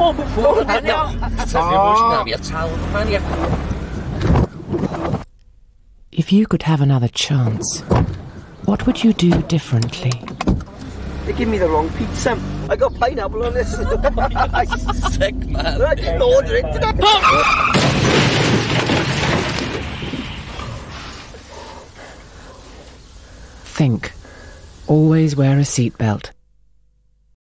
If you could have another chance, what would you do differently? They give me the wrong pizza. I got pineapple on this. Sick, man. I didn't order it, did I? Think. Always wear a seatbelt.